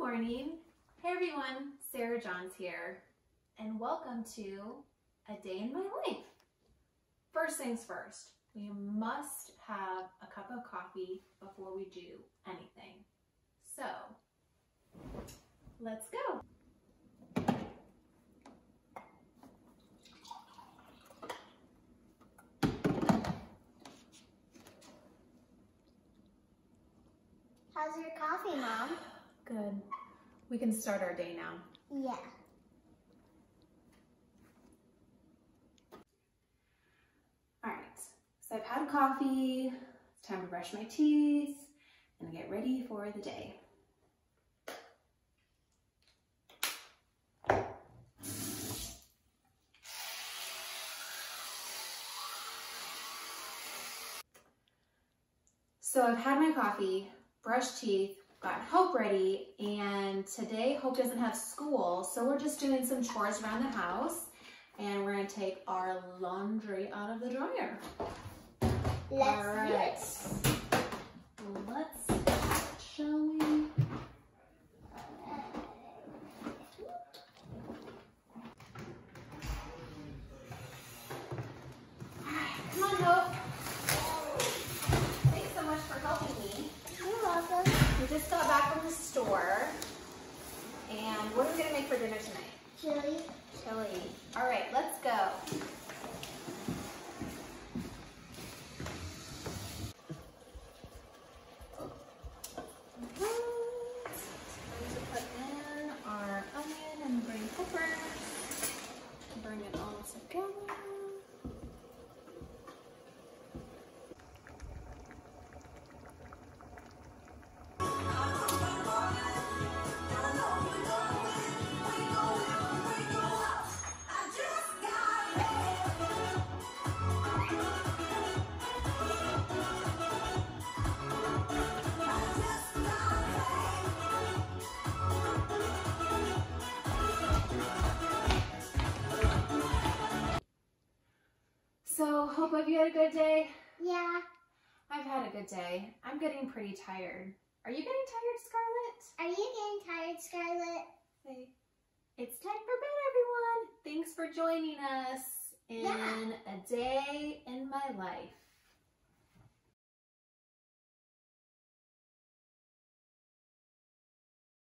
morning. Hey everyone, Sarah Johns here, and welcome to A Day in My Life. First things first, we must have a cup of coffee before we do anything. So, let's go. How's your coffee, Mom? Good. We can start our day now. Yeah. All right, so I've had coffee. It's time to brush my teeth and get ready for the day. So I've had my coffee, brushed teeth, got Hope ready, and today Hope doesn't have school, so we're just doing some chores around the house, and we're gonna take our laundry out of the dryer. Let's All right, let's start, shall we? All right, come on, Hope. Thanks so much for helping me. You're welcome. We just got back from the store, and what are we gonna make for dinner tonight? Chili. Chili. All right, let's go. Time to put in our onion and green peppers. Bring it all together. So, Hope, have you had a good day? Yeah. I've had a good day. I'm getting pretty tired. Are you getting tired, Scarlett? Are you getting tired, Scarlett? Say, it's time for bed, everyone. Thanks for joining us in A Day in My Life.